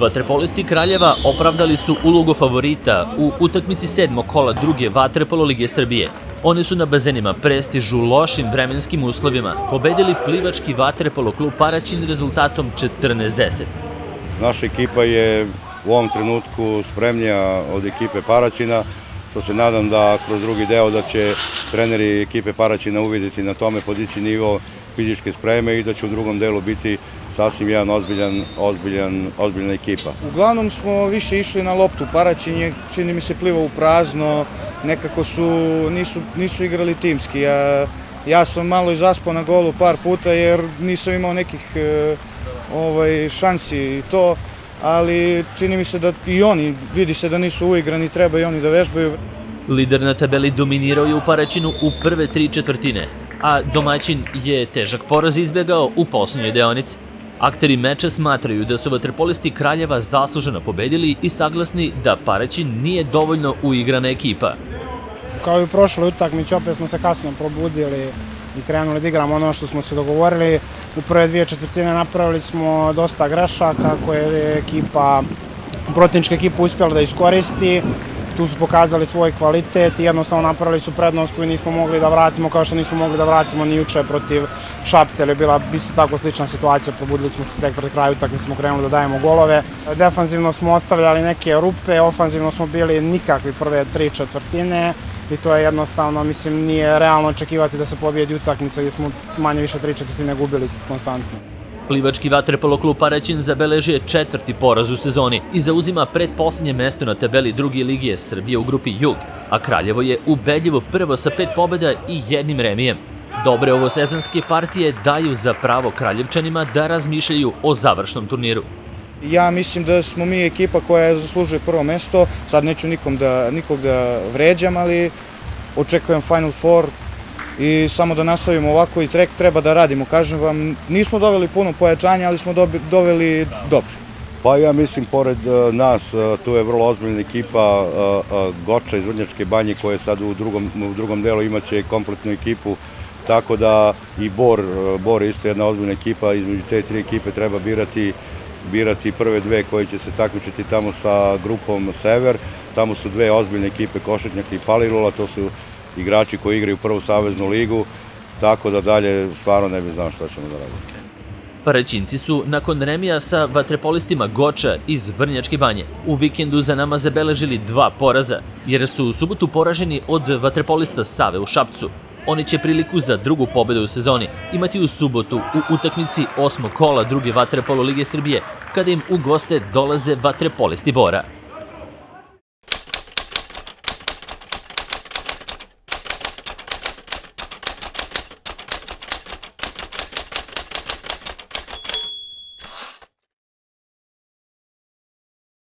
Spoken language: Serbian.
Vaterpolisti Kraljeva opravdali su ulogu favorita u utakmici 7. kola druge vaterpolo lige Srbije. Oni su na bazenima Prestiž u lošim vremenskim uslovima pobedili plivački vaterpolo klub Paraćin rezultatom 14:10. Naša ekipa je u ovom trenutku spremnija od ekipe Paraćina, što se nadam da kroz drugi deo da će treneri ekipe Paraćina uvidjeti na tome, podići nivo fizičke spreme i da će u drugom delu biti sasvim jedan ozbiljna ekipa. Uglavnom smo više išli na loptu. Paraćin je, čini mi se, plivao u prazno, nekako nisu igrali timski. Ja sam malo i zaspao na golu par puta jer nisam imao nekih šansi i to, ali čini mi se da i oni, vidi se da nisu uigrani, treba i oni da vežbaju. Lider na tabeli dominirao je u Paraćinu u prve 3 četvrtine, a domaćin je težak poraz izbjegao u posljednjoj deonici. Akteri meča smatraju da su vaterpolisti Kraljeva zasluženo pobedili i saglasni da Paraćin nije dovoljno uigrana ekipa. Kao i u prošloj utakmici, opet smo se kasno probudili i krenuli da igramo ono što smo se dogovorili. U prve 2 četvrtine napravili smo dosta grešaka koje je protivnička ekipa uspjela da iskoristi. Tu su pokazali svoj kvalitet i jednostavno napravili su prednost koju nismo mogli da vratimo, kao što nismo mogli da vratimo ni juče protiv Šapca, jer je bila isto tako slična situacija, probudili smo se tek pred kraju, tako smo krenuli da dajemo golove. Defanzivno smo ostavljali neke rupe, ofanzivno smo bili nikakvi prve 3 četvrtine i to je jednostavno, mislim, nije realno očekivati da se pobijedi utakmica gdje smo manje više 3 četvrtine gubili konstantno. Plivački vaterpolo klub Paraćin zabeležio je 4. poraz u sezoni i zauzima pretposlednje mesto na tabeli druge lige Srbije u grupi Jug, a Kraljevo je ubedljivo prvo sa 5 pobjeda i 1 remijem. Dobre ovosezonske partije daju za pravo Kraljevčanima da razmišljaju o završnom turniru. Ja mislim da smo mi ekipa koja zaslužuje prvo mesto, sad neću nikog da vređam, ali očekujem Final Four. I samo da nastavimo ovako i trek treba da radimo. Kažem vam, nismo doveli puno pojačanja, ali smo doveli dobro. Pa ja mislim, pored nas, tu je vrlo ozbiljna ekipa Goča iz Vrnjačke Banje, koja sad u drugom delu imaće kompletnu ekipu, tako da i Bor je isto jedna ozbiljna ekipa. Između te 3 ekipe treba birati prve 2 koje će se takmičiti tamo sa grupom Sever. Tamo su 2 ozbiljne ekipe, Košetnjak i Palilula, to su igrači koji igraju prvu saveznu ligu, tako da dalje stvarno ne bi znao šta ćemo da radimo. Paraćinci su nakon remija sa vaterpolistima Goča iz Vrnjačke Banje u vikendu za nama zabeležili 2 poraza, jer su u subotu poraženi od vaterpolista Save u Šapcu. Oni će priliku za drugu pobedu u sezoni imati u subotu u utakmici 8. kola druge vaterpolo lige Srbije, kada im u goste dolaze vaterpolisti Bora.